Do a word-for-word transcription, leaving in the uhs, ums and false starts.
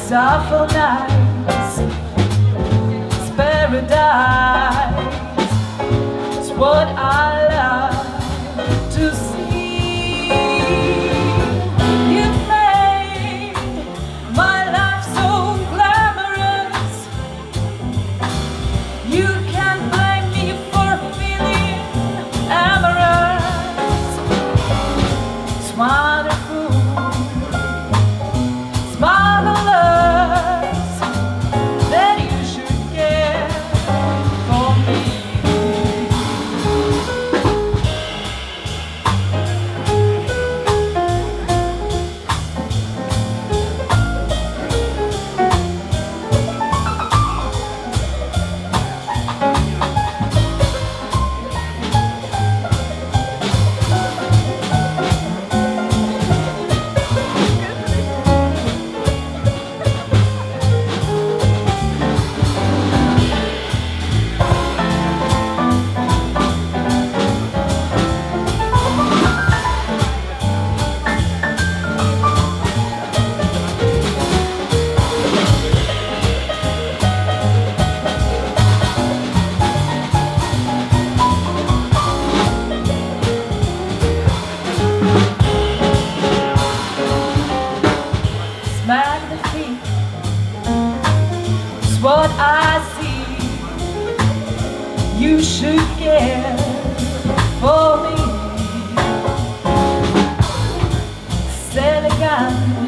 It's awful nice, it's paradise, it's what I love to see. You made my life so glamorous, you can't blame me for feeling amorous. It's wonderful, it's marvelous that you should care for me. Magnifique is what I see. You should care for me. C'est elegant.